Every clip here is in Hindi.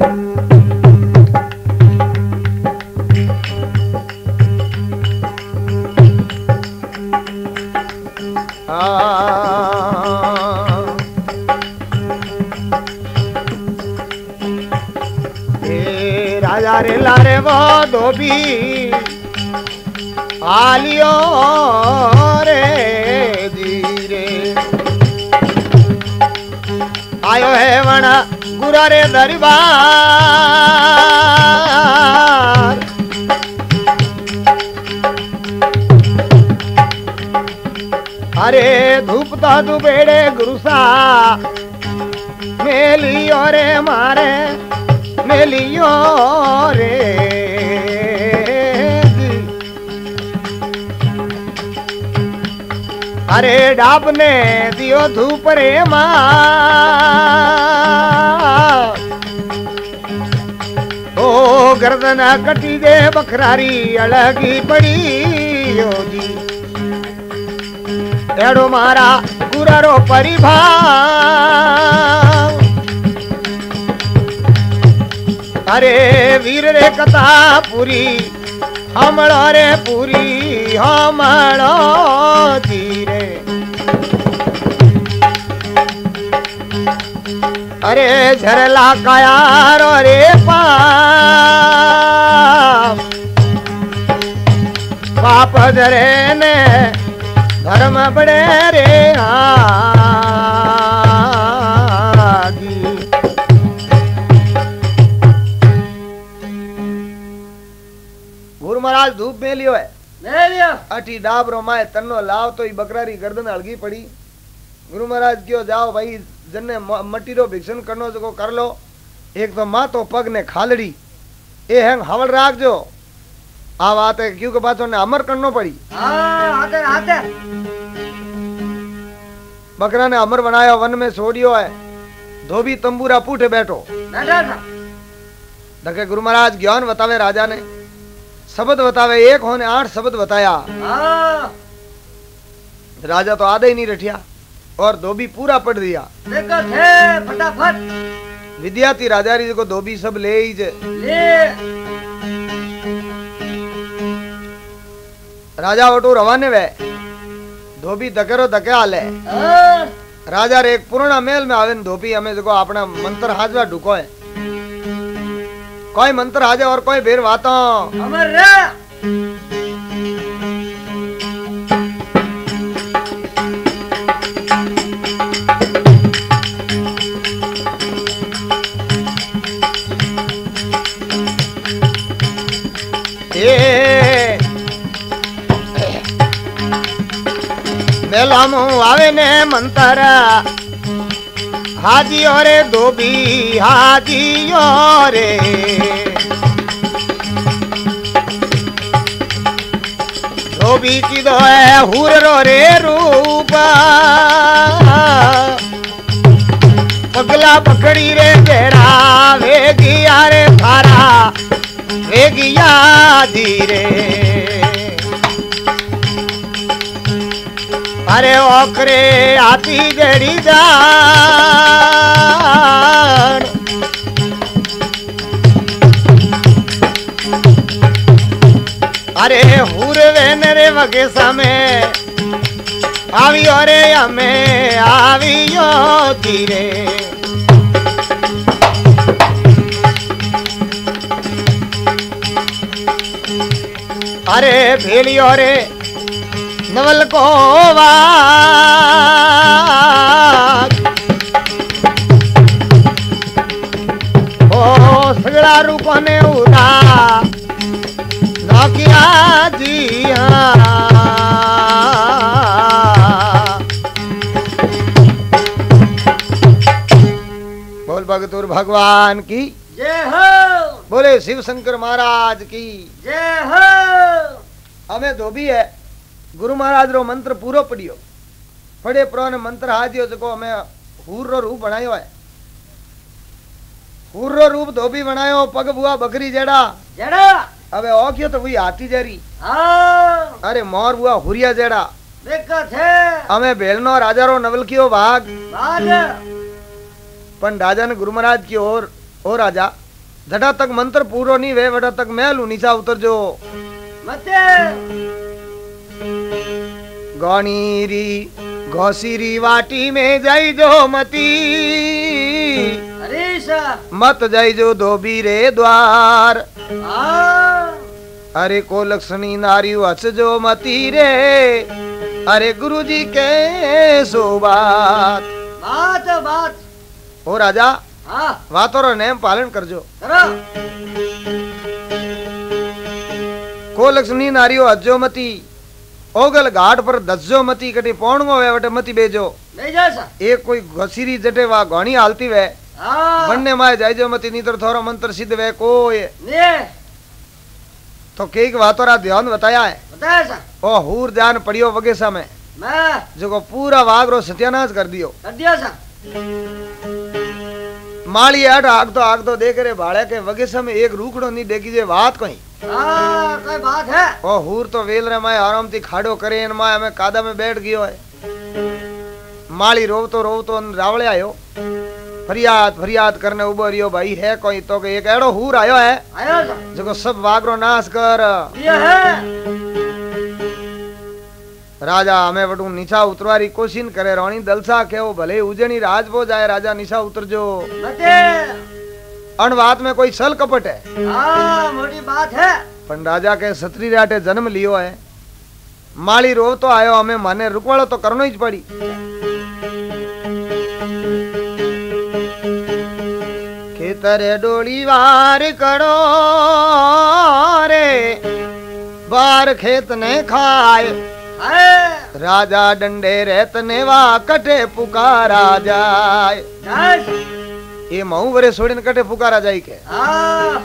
राजा रे लारे वो धोबी आलियो रे धीरे आयो है वना गुरा रे दरबार अरे धूपता दुबेड़े गुरुसा मेलियो रे मारे मेलियो रे अरे डाब ने दियो धूप रे मां ओ गर्दन कटी दे बखरारी अलगी पड़ी यो जी एड़ो मारा गुरारो परिभाव अरे वीर रे कथा पूरी हमड़ो रे पूरी हमड़ो धीरे अरे झरला कायारो रे पाप धरे ने धर्म बड़े रे आगी गुरु महाराज धूप में लियो है अठी डाबरो माए तन्नो लाव तो ही बकरारी गर्दन हलगी पड़ी गुरु महाराज क्यों जाओ भाई जन्ने मट्टी रो भिक्षण करनो जो कर लो एक तो माँ तो पग ने खालड़ी ए हैंग हवल राख जो आ बात है क्योंकि बातों ने अमर करनो पड़ी आते आते बकरा ने अमर बनाया वन में छोड़ियो है धोबी तंबूरा पूठे बैठो धके गुरु महाराज ज्ञान बतावे राजा ने शब्द बतावे एक होने 8 शब्द बताया राजा तो आधे ही नहीं रठिया और धोबी पूरा पढ़ दिया फटाफट विद्यार्थी राजा री को धोबी सब ले ही जे राजा वटू रवाने वे धोबी धकेरो धके आले राजा रे एक पुराना मेल में आवे धोबी हमें देखो अपना मंत्र हाजवा ढुको है कोई मंत्र हाजे और कोई बेर वाता अमर रे मेलामू आवे ने मंतर हाजियो रे धोबी हाजियो रे धोबी की दो है हुर रो रे रूप पगला पकड़ी रे बेरा वेगिया रे थारा वेगिया धीरे अरे ओकरे आती जड़ी जान अरे हुरवे नरे वगे समय आवियो रे हमें आवियो धीरे अरे भेलियो रे नवल को ओ सगड़ा रूप ने उड़ा नौकिया जी बोल भगतुर भगवान की जय हो बोले शिव शंकर महाराज की जय हो हमें धोबी है गुरु महाराज रो मंत्र पूरो पढ़ियो पढ़े प्रो ने मंत्र हाजियो जको हमें हूर रो रूप बनायो है हूर रो रूप धोबी बनायो पग बुआ बकरी जेड़ा जड़ा अबे ओकियो तो वही हाथी जेरी हां अरे मोर बुआ हुरिया जेड़ा देखा थे हमें बेलनो राजा रो नवल कियो भाग भाग पण राजा ने गुरु महाराज की ओर ओ राजा जड़ा तक मंत्र पूरो नहीं वे वड़ा तक महलू नीचा उतर जो मते गौनीरी घोसीरी वाटी में जाई जो मती हरीशा मत जाई जो धोबी रे द्वार हाँ अरे को लक्ष्मी नारी हस जो मती रे अरे गुरुजी के सो बात बात बात ओ राजा हाँ वातो रो नेम पालन करजो करो को लक्ष्मी नारियो हजो मती ओगल घाट पर दसजो मती कटे पौणगो वे वटे मती बेजो नहीं जैसा एक कोई घसीरी जटे वा घणी हालती वे हाँ बनने माय जायजो मती नीतर थोरो मंत्र सिद्ध वे कोई ने तो कई वातोरा ध्यान बताया है बताया सा ओ हूर जान पड़ियो वगेसा में मैं जो को पूरा वागरो सत्यानाश कर दियो कर दिया सा माली आग तो देख रे भाड़े के वगेसा में एक रूखड़ो नहीं देखी जे बात कोई हाँ कोई बात है ओ हूर तो वेल रे माय आराम थी खाड़ो करे इन माय हमें कादा में बैठ गयो है माली रोवतो रावले आयो फरियाद करने उबो रियो भाई है कोई तो के एक एड़ो हूर आयो है आयो सा जो सब वागरो नाश कर दिया है राजा हमें वटू नीचा उतरवारी कोशिश करे रोणी दलसा के वो भले उजनी राज पो जाए राजा नीचा उतर जो मते अन बात में कोई सल कपट है हाँ मोटी बात है पण राजा के छतरी राटे जन्म लियो है माली रो तो आयो हमें माने रुकवाड़ो तो करनो ही पड़ी खेतरे डोली वार करो रे बार खेत ने खाए है राजा डंडे रेतने वा कटे पुकारा जाए जैसा ये महू वरे छोड़ीने कटे पुकारा जाए के हाँ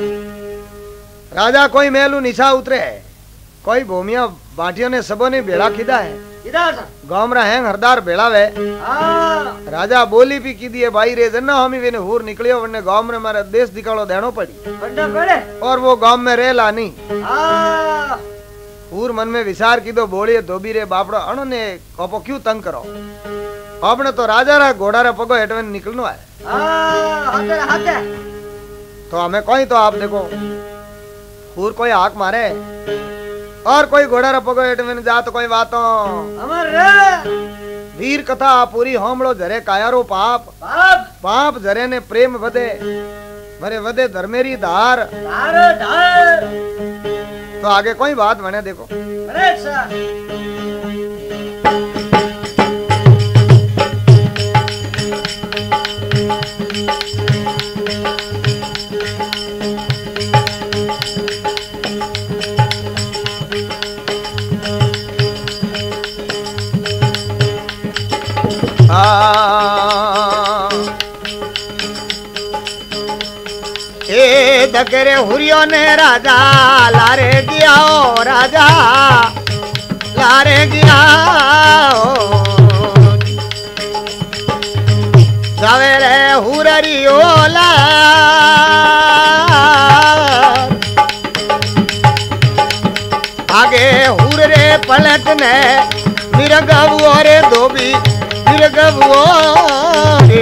राजा कोई मेलू नीचा उतरे है कोई भूमिया बाटियों ने सबों ने बेड़ा खीदा है इधर सा गामरा हैंग हरदार बेड़ा वे हाँ राजा बोली भी की दिए भाई रे जन्ना हमी वेने हूर निकलियो वने गांव में मारा देश दिखाड़ो देनो पड़ी बंदा पड़े और वो गांव में रह लानी हाँ हूर मन में विचार की दो बोलिए धोबी रे बापड़ो अणो ने कोपो क्यों तंग करो आपने तो राजा रा घोड़ा रा पगो हेटवे निकलनो है हाँ हाथे हाथे तो हमें कोई तो आप देखो हूर कोई हाक मारे और कोई घोड़ा रा पगो हेटवे जा तो कोई बातों अमर रे वीर कथा पूरी होमड़ो झरे कायारो पाप बाप पाप झरे ने प्रेम वदे भरे वदे धर्मेरी धार तारो धार तो आगे कोई बात बने देखो अरे सा ए दकरे हुरियो ने राजा लारे गया ओ राजा लारे गया सवेरे हुरियो ला आगे हुर रे पलट ने मिरगवो रे धोबी मिरगवो रे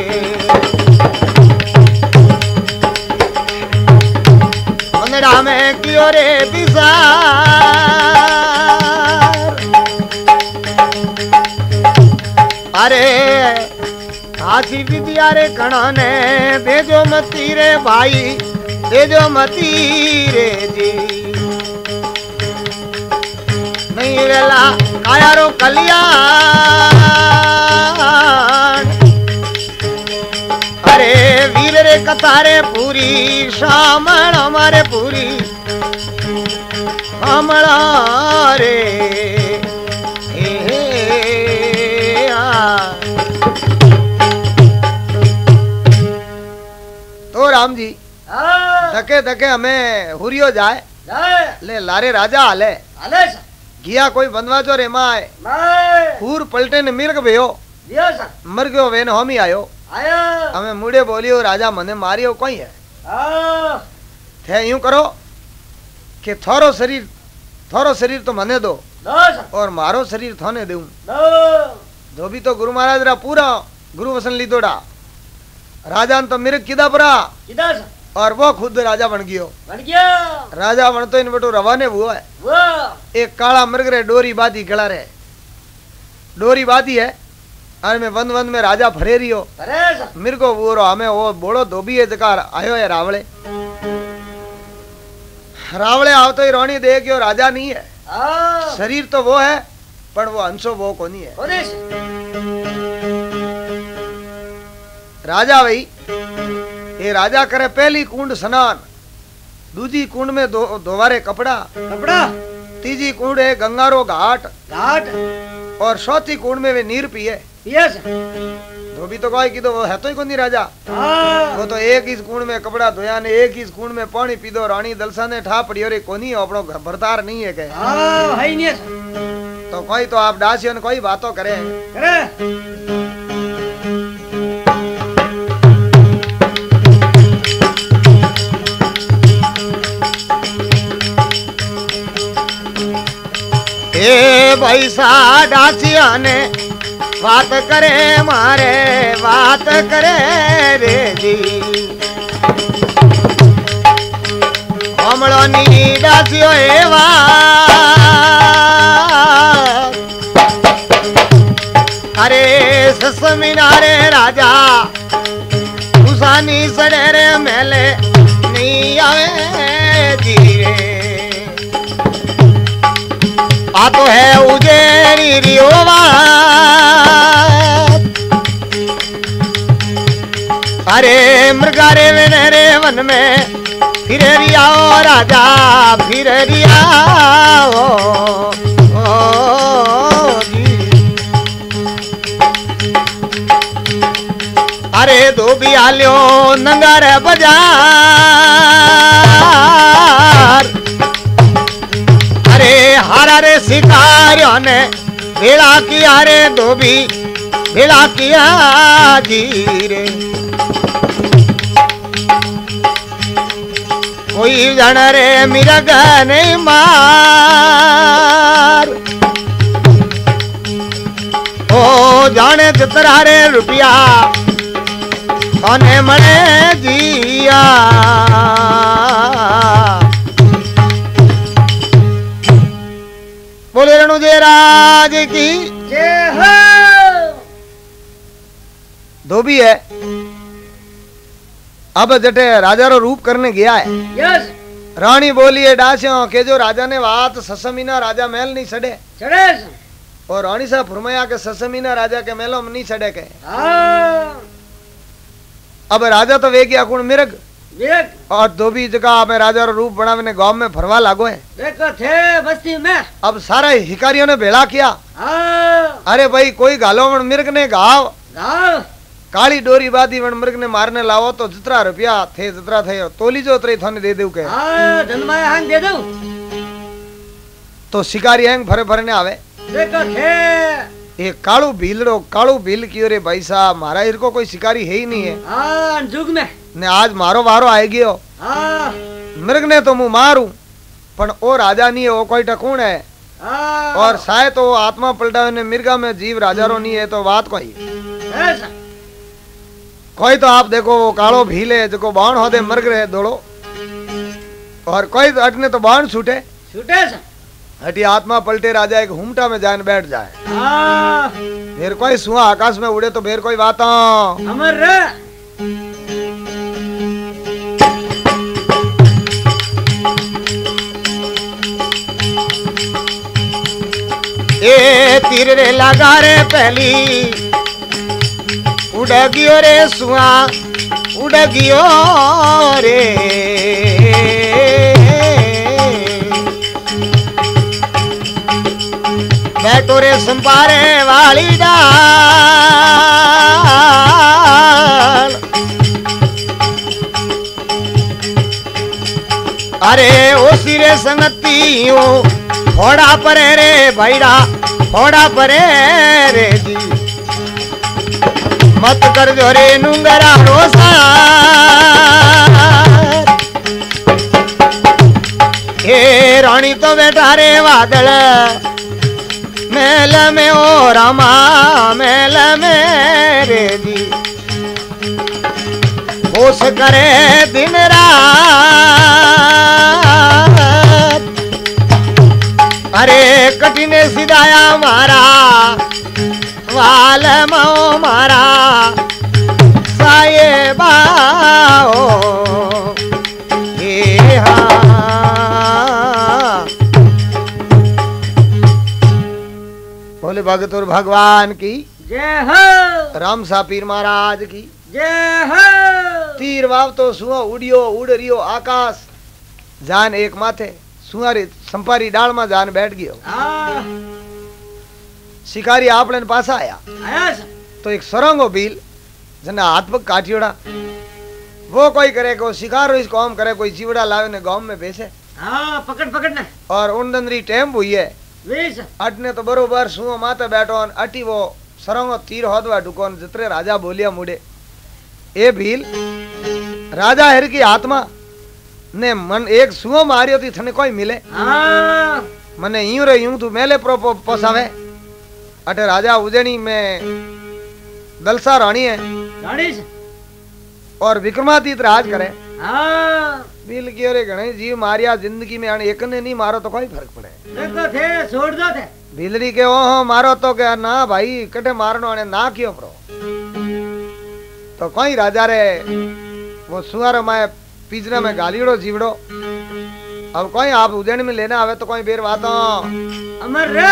मंदड़ा में कियो रे बिसार अरे हाथी विद्या रे कणो ने देजो मती रे भाई देजो मती रे जी नहीं वेला कायारो कल्याण अरे वीर रे कतारे पूरी शामण हमारे पूरी हमला रे तो राम जी हाँ धके धके हमें हुरियो जाए जाए ले लारे राजा हाले आले सा किया कोई बंदवा जो रे माए मैं हूर पलटे ने मिर्ग भयो दिया सा मर गयो वेन हम ही आयो आया हमें मुड़े बोलियो राजा मने मारियो कोई है हाँ थे यूं करो कि थोरो शरीर तो मने दो दो सा और मारो शरीर थाने दूं दो धोबी तो गुरु महाराज रा पूरा गुरु वसन लीधोड़ा राजा तो मिर्ग किदा परा इधर सा और वो खुद राजा बन गयो। बन गया राजा बन तो इन बटो रवाने हुआ है। वो एक काला मृग रे डोरी बादी गला रे डोरी बादी है और में वंद वंद में राजा भरे रियो अरे मिर्गो वो हमें वो बोलो धोबी है जकार आयो है रावले रावले आओ तो रानी देखियो राजा नहीं है शरीर तो वो है पर वो अंशो वो को नहीं है। राजा भाई ये राजा करे पहली कुंड स्नान दूजी कुंड में दोबारे कपड़ा कपड़ा तीजी कुंड है गंगारो घाट घाट और चौथी कुंड में वे नीर पिए यस धोबी तो कोई की तो वो है तो ही कोनी राजा वो तो एक ही कुंड में कपड़ा धोया ने एक ही कुंड में पानी पीदो रानी दलसा ने ठा पड़ी और कोनी अपनो भरतार नहीं है के है नहीं तो कोई तो आप डासियन कोई बातों करे ए भैसा डासिया ने बात करे मारे बात करे रे जी हमलो नी डासियो एवा अरे ससमिनारे राजा उसानी सड़े रे मेले नहीं आवे जी आ तो है उजेरी रियोवा अरे मृगारे रे वन में फिर रिया राजा फिर रिया अरे धोबी आलियो नंगार बाजार अरे हारा रे शिकारियों ने भेड़ा किया रे धोबी भेड़ा किया जी रे कोई जन रे मिर्ग नहीं मार ओ जाने जितरा रे रुपया कौने मरे जिया बोले रणुजय राज की जय हो। धोबी है अब जटे राजा रो रूप करने गया है। यस रानी बोली है डास्यों के जो राजा ने बात ससमीना राजा महल नहीं सड़े चढ़े और रानी साहब फरमाया के ससमीना राजा के महलों में नहीं सड़े के अब राजा तो वे गया कुण मिर्ग और धोबी जगह में राजा रो रूप बनाने गांव में फरवा लागो है थे बस्ती में। अब सारा हिकारियों ने भेड़ा किया अरे भाई कोई घालो मन मिर्ग ने घाव काली डोरी बादी वन मृग ने मारने लाओ तो जितना रुपया थे जितना थे तोली जो उतरे थाने दे दे के हां दे दो तो शिकारी हैंग भरे भरे ने आवे देखो थे ये कालू भील की रे भाई साहब मारा इर को कोई शिकारी है ही नहीं है। हां जुग में ने आज मारो वारो आएगी हो। हां मृग ने तो मुंह मारू पण ओ राजा नहीं है वो कोई टकून है और शायद तो आत्मा पलटा ने मिर्गा में जीव राजा रो नहीं है तो बात कोई ऐसा कोई तो आप देखो वो कालो भील है जो बाण होदे मर्ग रहे दौड़ो और कोई तो अटने तो बाण छूटे हटी आत्मा पलटे राजा एक हुमटा में जान बैठ जाए फिर कोई सुहा आकाश में उड़े तो फिर कोई बात अमर ए तीर रे लगा रे पहली उड़ गियो रे सुआ उड़ गियो रे बैठो रे संपारे वाली डाल अरे ओ सिरे संगती फोड़ा परे रे भाईड़ा फोड़ा परे रे जी मत कर जो रे नुंगरा रोसा हे रानी तो बैठा रे वादल मेल में ओ रामा मेल में रे जी होश करे दिन रात कठिने सिधाया मारा वाल मो मारा साहेबा हे हा बोले भगत और भगवान की जय हो। राम सा पीर महाराज की जय हो। तीर वाव तो सुआ उड़ियो उड़ रियो आकाश जान एक माथे सुहारी संपारी डाल में जान बैठ गयो। शिकारी आपने पास आया तो एक सरंगो बील जना हाथ पग काटियोड़ा वो कोई करे को शिकार इस काम करे कोई चिवड़ा लावे ने गांव में बेचे। पकड़ पकड़ ने और उनदंदरी टेम हुई है अटने तो बरोबर सुओ माते बैठो अटी वो सरंगो तीर होदवा डुकोन जितरे राजा बोलिया मुड़े ए भील राजा हर की आत्मा ने मन एक सुओ मारियो थी थने कोई मिले मने यूं रे यूं तू मेले प्रो पोसावे अटे राजा उजनी में दलसा रानी है रानी और विक्रमादित्य राज करे। बिल की रे गणे जीव मारिया जिंदगी में एक ने नहीं मारो तो कोई फर्क पड़े देखो थे छोड़ दो थे बिलरी के ओ मारो तो क्या ना भाई कटे मारनो ने ना क्यों प्रो तो कोई राजा रे वो सुअर में पिंजरे में गालीड़ो जीवड़ो अब कोई आप उज्जैन में लेना आवे तो कोई बेर बातो अमर रे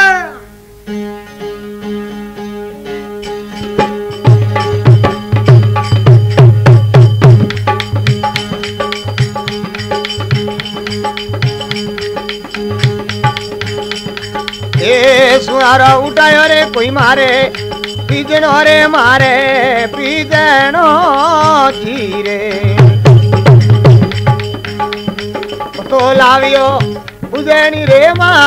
सुहारा उठायो रे कोई मारे पीजनो रे मारे पीजनो जीरे तो लावियो उजैनी रे मां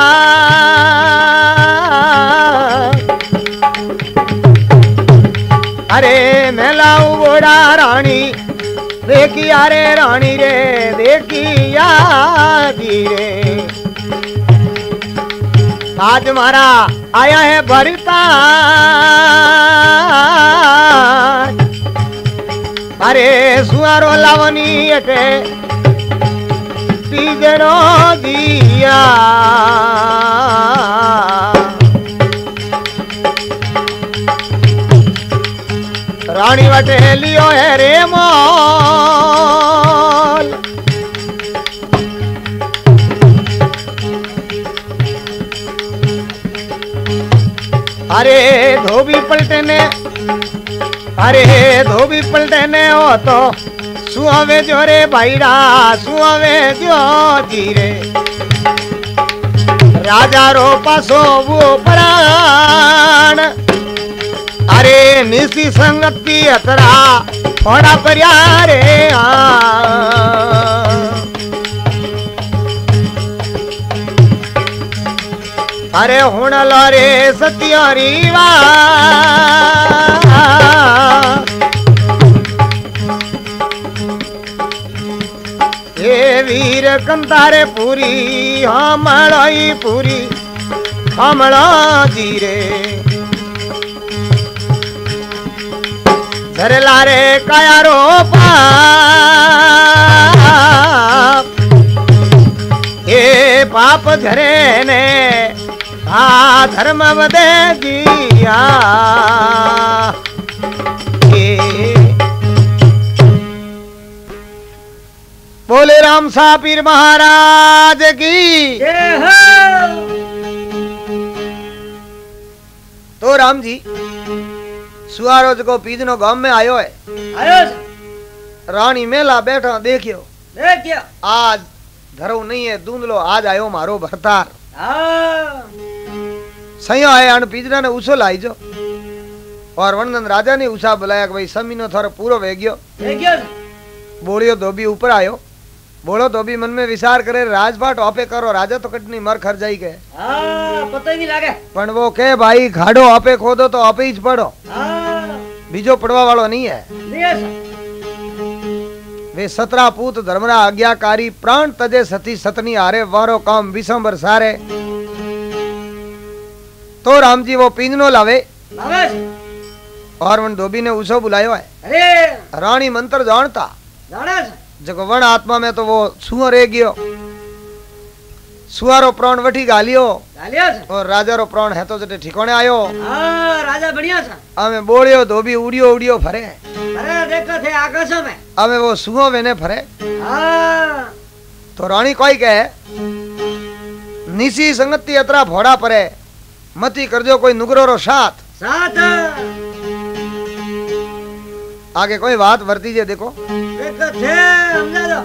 अरे मैं लाऊ बोड़ा रानी देखिया रे रानी रे देखिया जीरे आज मारा आया है भरता अरे सुआरो लावनी अटे पीजनो दिया रानी वटे लियो है रे मोल अरे धोबी पलटे ने हो तो सुहावे जो रे भाईड़ा सुहावे जो धीरे राजा रो पासो वो प्राण अरे निसी संगति अतरा थोड़ा परियारे अरे हुण लारे सत्यारी वा ए वीर कंतारे पूरी हमलाई पूरी हमला जीरे झर लारे काया रो पाप झरे ने धर्म बदे दिया बोले राम सा पीर महाराज की जय हो। तो राम जी सुहारो को पीजनो गांव में आयो है आयो रानी मेला बैठा देखियो देखियो आज धरो नहीं है दूंधलो आज आयो मारो भरतार सयो है अन पिंजरा ने उछो लाई जो और वर्णन राजा ने उछा बुलाया कि भाई समीनो थारो पूरो वेग्यो बोलियो धोबी ऊपर आयो बोलो धोबी मन में विचार करे राजपाट आपे करो राजा तो कटनी मर खर जाई के पता ही नहीं लागे पण वो के भाई खाड़ो आपे खोदो तो आपे ही पड़ो बीजो पड़वा वालो नहीं है वे 17 पूत धर्मरा आज्ञाकारी प्राण तजे सती सतनी हारे वारो काम विशंबर सारे तो राम जी वो पिंजनो लावे और वन धोबी ने उसे बुलायो है अरे रानी मंत्र जानता जाने जको वन आत्मा में तो वो सुअर रह गयो सुहारो प्राण वठी गालियो गालिया छे और राजा रो प्राण है तो जटे ठिकाने आयो। हां राजा बढ़िया छे। आमे बोलियो धोबी उड़ियो उड़ियो फरे। अरे देखो थे आकाश में। आमे वो सुहो वेने फरे। हां तो रानी कोई कहे निसी संगति अतरा भोड़ा परे मती करजो कोई नुगरो रो साथ साथ आगे कोई बात वर्ती जे देखो थे समझा दो।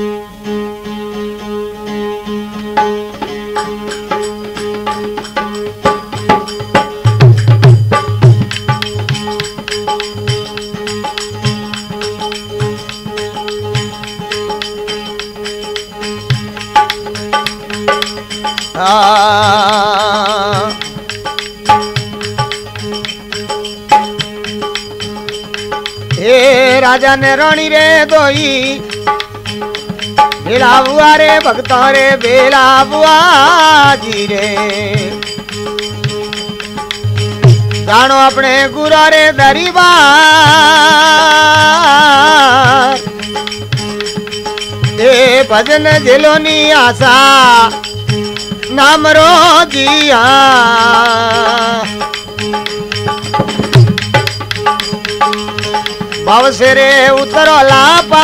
हे राजा ने रानी रे दोई बेला बुआ रे भक्ता रे बेला बुआ जी रे जानो अपने गुरा रे दरीबार ए भजन जिलोनी आशा नाम रो जिया भाव से रे उतरो लापार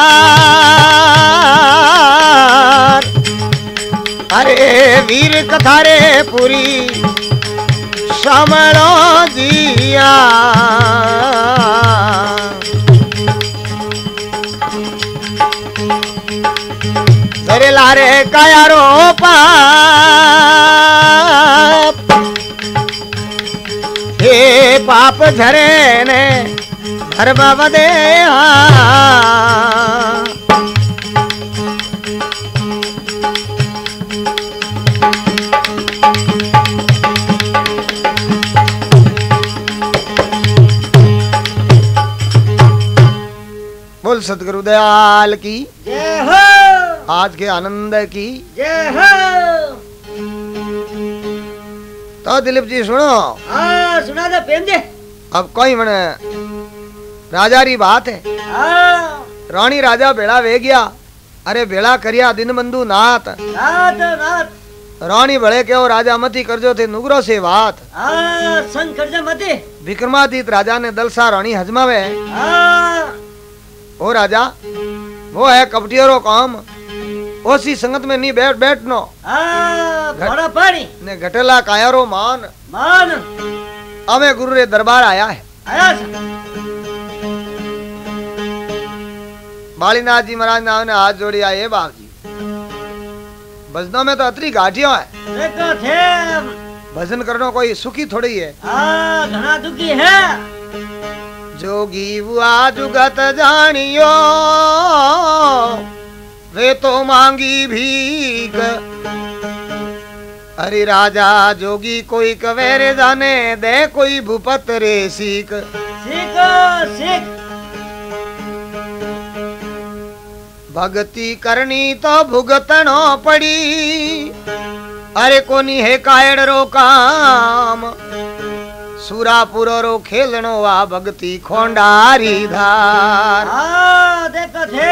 अरे वीर कथा रे पूरी सामलो जिया जरे लारे कायारो पाप हे पाप झरे ने हर बाबा दे बोल सतगुरु दयाल की जय हो। आज के आनंद की जय हो। तो दिलीप जी सुनो। हाँ सुना दो प्रेम दे। अब कोई मने राजा री बात है। रानी राजा बेड़ा वे गया अरे बेड़ा करिया दिन बंधु नाथ नाथ नाथ रानी बड़े क्यों राजा मती करजो थे नुगरो से बात संग करजा मती विक्रमादित्य राजा ने दलसा रानी हजमावे ओ राजा वो है कपटियों काम ओसी संगत में नहीं बैठ बैठनो बड़ा पानी ने घटेला कायारो मान मान अमे गुरु रे दरबार आया है आया बालीनाथ जी महाराज नाम ने हाथ जोड़ी आए बाप जी भजनों में तो अतरी घाटियों है देखो थे भजन करना कोई सुखी थोड़ी है घना दुखी है जोगी हुआ जुगत जानियो वे तो मांगी भीख अरे राजा जोगी कोई कवेरे जाने दे कोई भूपत रे सीख सीख सीख भक्ति करनी तो भुगतनो पड़ी अरे कोनी है कायड़ रो काम सुरापुर रो खेलनो वा भक्ति खोंडारी धार देखो थे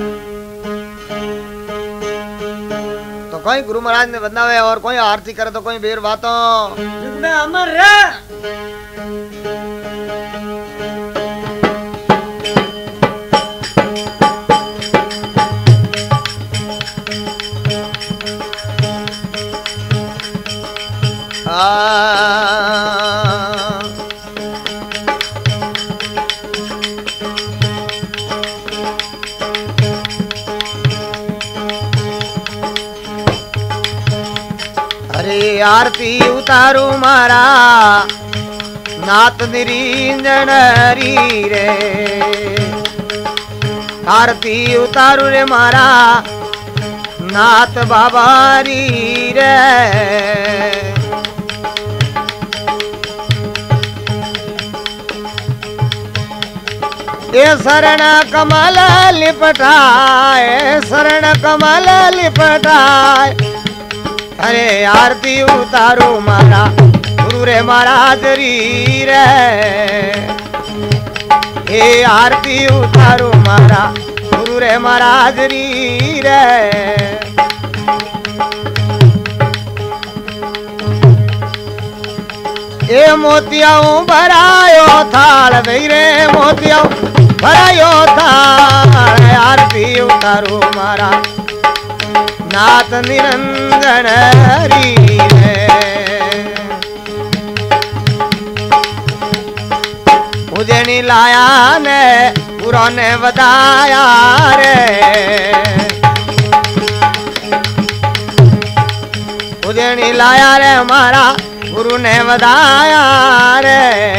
तो कोई गुरु महाराज ने बंदावे और कोई आरती करे तो कोई बेर बातों जुग में अमर रे अरे आरती उतारू मारा नाथ निरंजन री रे आरती उतारू रे मारा नाथ बाबा री रे ये शरण कमल लिपटाए शरण कमल लिपटाए अरे आरती उतारो मारा गुरु रे महाराज री रे ये आरती उतारो मारा गुरु रे महाराज री रे ए मोतियाऊ भरायो थाल भई रे मोतियाऊ भरायो थाल आरती उतारू मारा नाथ निरंजन हरी रे उजनी लाया ने पूरा ने बताया रे उजनी लाया रे हमारा गुरु ने बताया रे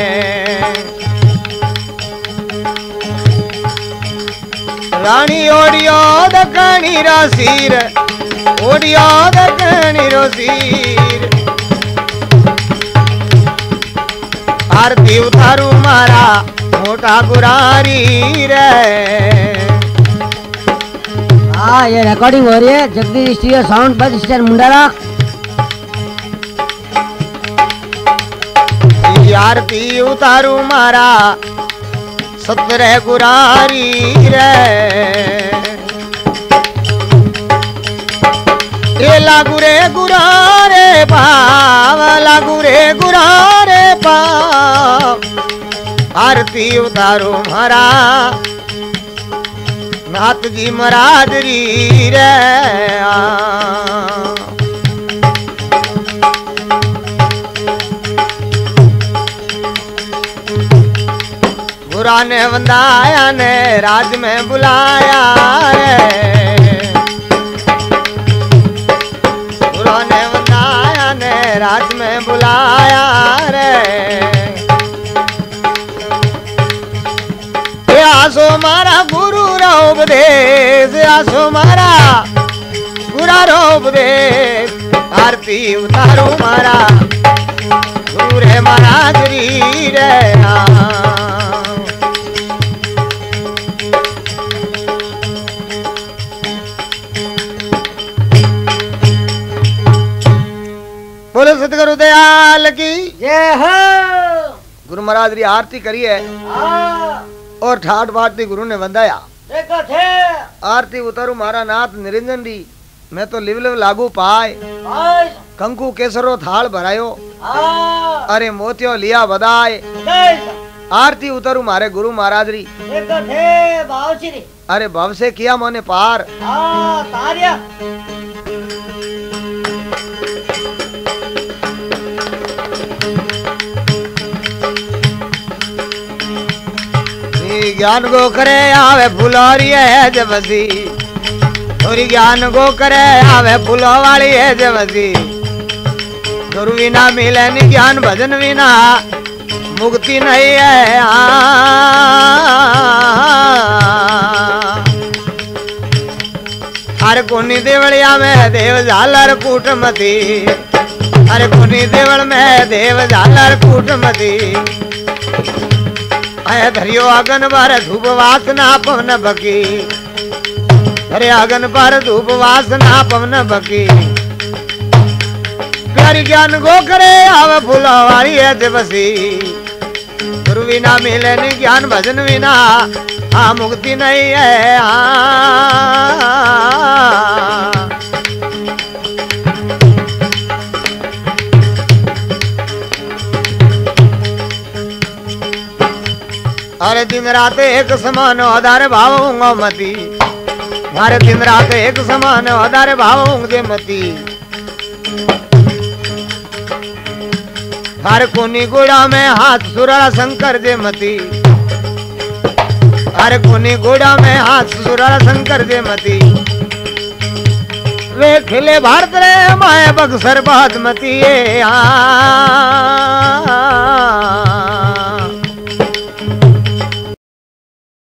रानी ओडियो दखनी रो सिर ओडियो दखनी रो सिर आरती उतारू मारा मोटा गुरारी रे हाँ ये रिकॉर्डिंग हो रही है Jagdish studio sound bus stand Mundara. आरती उतारू मारा सतरे गुरारी रे ए लागू रे गुरारे पाव लागू रे गुरारे पाव आरती उतारू मारा नाथ जी महाराज री रे गुरा ने वंदाया ने राज में बुलाया रे गुरा ने वंदाया ने राज में बुलाया रे आसो मारा गुरु रो उपदेश आसो मारा गुरा रो उपदेश आरती उतारो मारा गुरु रे महाराज री रे बोलो सतगुरु दयाल की जय हो। गुरु महाराज री आरती करिए और ठाट बाटी गुरु ने वंदाया देखो थे आरती उतारू मारा नाथ निरंजन दी मैं तो लिव लिव लागू पाए कंकु केसरो थाल भरायो अरे मोतियो लिया बदाए आरती उतारू मारे गुरु महाराज री देखो थे बावश्री अरे भव से किया मोने पार तारिया ज्ञान गो करे आवे फुलौरी है जबसी और ज्ञान गो करे आवे फुलो वाली है जबसी गुरु बिना मिले नि ज्ञान भजन बिना मुक्ति नहीं है अरे कोनी देवलिया में देव झालर कूटमती अरे कोनी देवल में देव झालर कूटमती आया धरियो आगन पर धूप वासना पवन बकी अरे आगन पर धूप वासना पवन बकी प्यारी ज्ञान गो करे आवे फूलो वाली है दिवसी गुरु बिना मिले नहीं ज्ञान भजन बिना हाँ मुक्ति नहीं है अरे दिन रात एक समान आधार भाव होंगे मती हरे दिन रात एक समान आधार भाव होंगे मती हर कोनी गोड़ा में हाथ सुरा शंकर जे मती हर कोनी गोड़ा में हाथ सुरा शंकर जे मती वे खिले भारत रे माए बक्सर बात मती